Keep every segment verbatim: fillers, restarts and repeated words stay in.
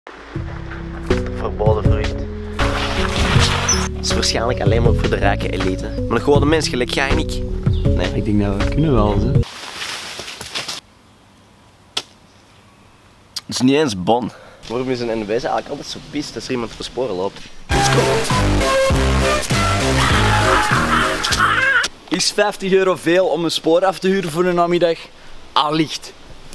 Verboden vrucht. Dat is waarschijnlijk alleen maar voor de rijke elite. Maar een gewone mens gelijk jij en ik. Nee. Ik denk dat we kunnen wel, hè. Het is niet eens bon. Waarom is een N B S eigenlijk altijd zo pist als er iemand voor sporen loopt? Is vijftig euro veel om een spoor af te huren voor een namiddag? Allicht.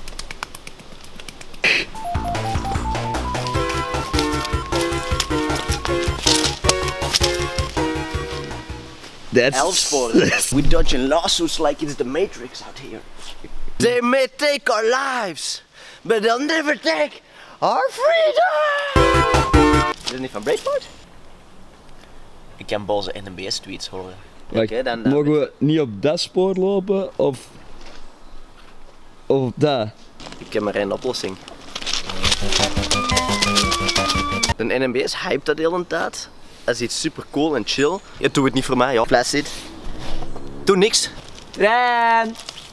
That's... Elf sporen. We dodging lawsuits like it's the Matrix out here. They may take our lives, but they'll never take our freedom! Is dat niet van Breakpoint? Ik kan boze N B S tweets horen. Wacht, Okay, dan, dan mogen we niet op dat spoor lopen of, of op dat? Ik heb maar één oplossing. De N B S hype dat de hele tijd. Dat is iets super cool en chill. Ja, doe het niet voor mij, ja. Placid. Doe niks. Trein!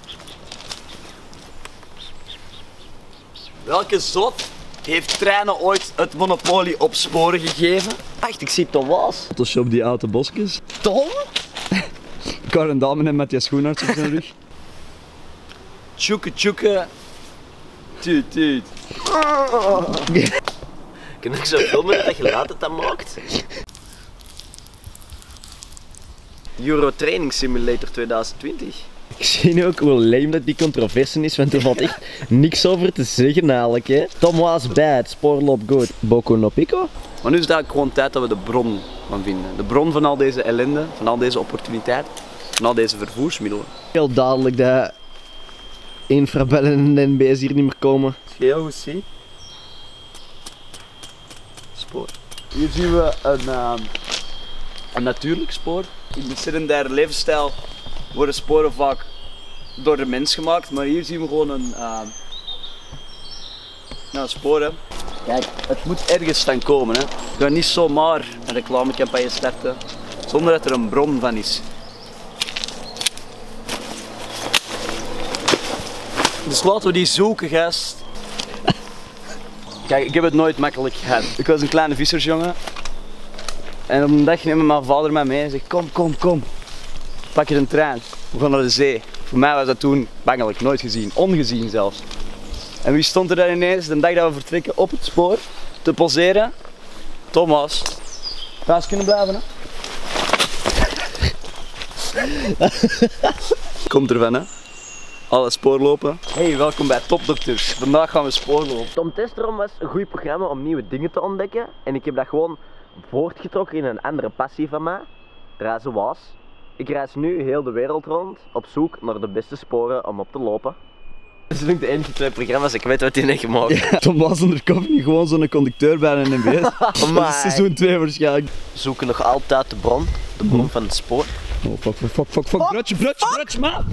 Welke zot heeft treinen ooit het monopolie op sporen gegeven? Wacht, ik zie Tom Waas. Photoshop die oude bosjes. Tom? Karen Damen en Matthias Schoenaerts op zijn rug. Tjoeke tjoeke. Tuut tuut. Kun ik zo filmen dat je later dat maakt? Euro Training Simulator twintig twintig. Ik zie nu ook hoe lame dat die controverse is, want er valt echt niks over te zeggen eigenlijk. Hè. Tom was bad, spoorloop goed, Boku no Pico. Maar nu is het eigenlijk gewoon tijd dat we de bron van vinden. De bron van al deze ellende, van al deze opportuniteit, van al deze vervoersmiddelen. Heel duidelijk dat infrabellen en de N B S hier niet meer komen. Heel goed zie. Spoor. Hier zien we een, uh, een natuurlijk spoor. In de sedentaire levensstijl worden sporen vaak door de mens gemaakt, maar hier zien we gewoon een uh, nou, sporen. Kijk, het moet ergens staan komen. Hè. Je kan niet zomaar een reclamecampagne starten zonder dat er een bron van is. Dus laten we die zoeken, gast. Kijk, ik heb het nooit makkelijk gehad. Ik was een kleine vissersjongen. En op een dag neemt mijn vader mij mee en zegt: kom, kom, kom. Pak je een trein. We gaan naar de zee. Voor mij was dat toen bangelijk, nooit gezien. Ongezien zelfs. En wie stond er daar ineens de dag dat we vertrekken op het spoor te poseren? Thomas. Ga eens kunnen blijven, hè? Komt ervan, hè? Alle spoorlopen. Hey, welkom bij Topdokters. Vandaag gaan we spoorlopen. Tom Testerom was een goed programma om nieuwe dingen te ontdekken. En ik heb dat gewoon voortgetrokken in een andere passie van mij. Reizen was. Ik reis nu heel de wereld rond op zoek naar de beste sporen om op te lopen. Dat zijn ook de enige twee programma's, ik weet wat die net gemaakt. Ja, Tom was undercover niet gewoon zo'n conducteur bij een N B S. Dat is seizoen twee waarschijnlijk. We zoeken nog altijd de bron, de bron van het spoor. Oh fuck, fuck, fuck, fuck, fuck, brutje, brutje, brutje, man!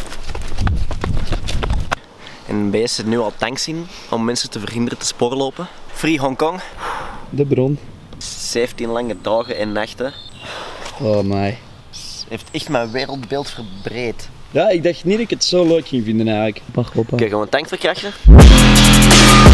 En B S zit nu al tanks in om mensen te verhinderen te spoorlopen. Free Hongkong. De bron. zeventien lange dagen en nachten. Oh my. Heeft echt mijn wereldbeeld verbreed. Ja, ik dacht niet dat ik het zo leuk ging vinden eigenlijk. Wacht op. Oké, gaan we een tank verkrachten?